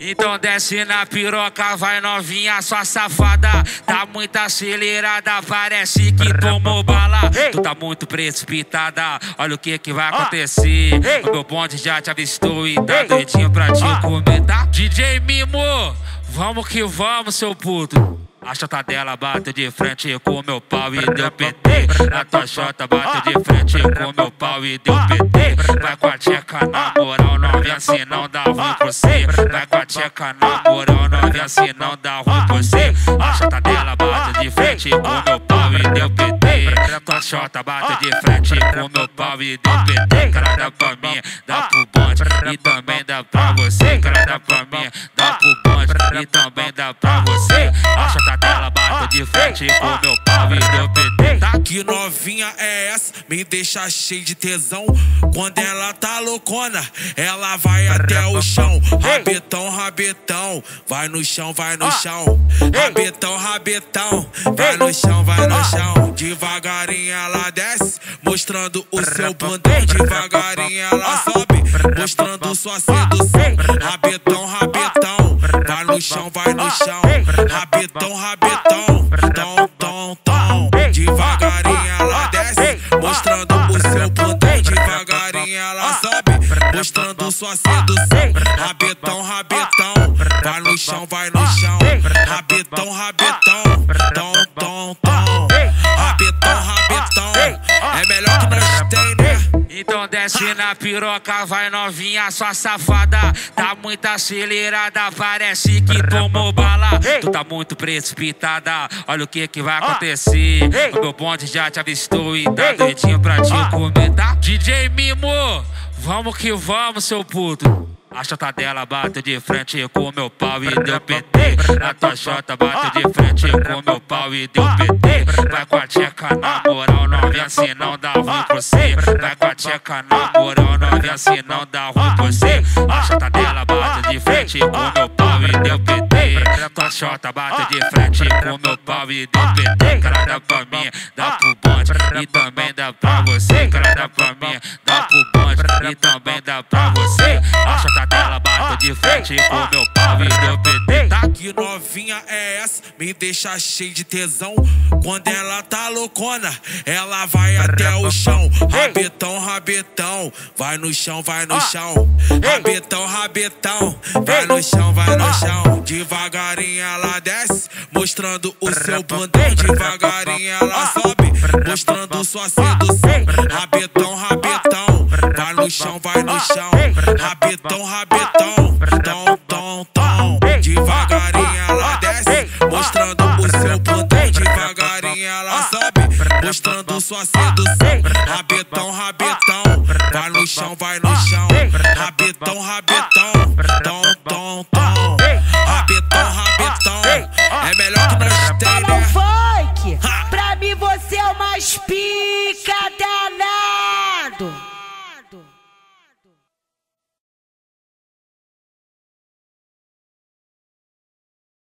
Então desce na piroca, vai novinha, sua safada. Tá muito acelerada, parece que tomou bala. Tu tá muito precipitada, olha o que vai acontecer. O meu bonde já te avistou e tá doidinho pra te comentar. DJ Mimo, vamos que vamos, seu puto. A chota dela bate de frente com meu pau e deu PT. A tua chota bate de frente com meu pau e deu PT. Vai com a tcheca na moral, não vem assim, não dá ruim pra você. Vai com a tcheca na moral, não vem assim, não dá ruim pra você. A chota dela bate de frente com meu pau e deu PT. Tua chota bate de frente com meu pau e deu PT. Cara, dá pra mim, dá pro bonde e também dá pra você. Cara, dá pra mim, dá pro bonde e também dá pra você. A chota dela bate de frente com meu pau e deu PT. Tá que novinha é essa, me deixa cheio de tesão. Quando ela tá loucona, ela vai até o chão. Rabetão, rabetão, vai no chão, vai no chão. Rabetão, rabetão, vai no chão, vai no chão. Devagarinho ela desce, mostrando o seu bundão. Devagarinho ela sobe, mostrando sua sedução. Rabetão, rabetão, vai no chão, vai no chão. Rabetão, rabetão, tom, tom, tom. Devagarinho ela desce, mostrando o seu bundão. Devagarinho ela sobe, mostrando sua sedução. Rabetão, rabetão, vai no chão, vai no chão. Rabetão, rabetão, tom, tom, tom. Rabetão, rabetão, é melhor que nós tem, né? Então desce na piroca, vai novinha, sua safada. Tá muito acelerada, parece que tomou bala. Tu tá muito precipitada, olha o que vai acontecer. O meu bonde já te avistou e tá doidinho pra te comentar. DJ Mimo, vamos que vamos, seu puto. A chota dela bate de frente com meu pau e deu PT. A tua chota bate de frente com meu pau e deu PT. Vai com a tcheca na moral, não vem assim, não dá ruim pra você. Vai com a tcheca na moral, não vem assim, não dá ruim pra você. A chota dela bate de frente com meu pau e deu PT. Tua chota bate de frente com meu pau e deu PT. Cara, dá pra mim, dá pro bonde e também dá pra você. Cara, dá pra mim, dá pro bonde e também dá pra você. A chota dela bate de frente com meu pau e deu PT. Tá que novinha é essa, me deixa cheio de tesão. Quando ela tá loucona, ela vai até o chão. Rabetão, rabetão, vai no chão, vai no chão. Rabetão, rabetão, vai no chão, vai no chão. Devagarinho ela desce, mostrando o seu bundão. Devagarinho ela sobe, mostrando sua sedução. Rabetão, rabetão, vai no chão, vai no chão. Rabetão, rabetão, tom, tom, tom. Devagarinho ela desce, mostrando o seu bundão. Devagarinho ela sobe, mostrando sua sedução. Rabetão, rabetão, vai no chão, vai no chão. Rabetão, rabetão, tom, tom, tom. Rabetão, rabetão, é melhor que nós tem, né? Funk, pra mim você é o mais pica danado.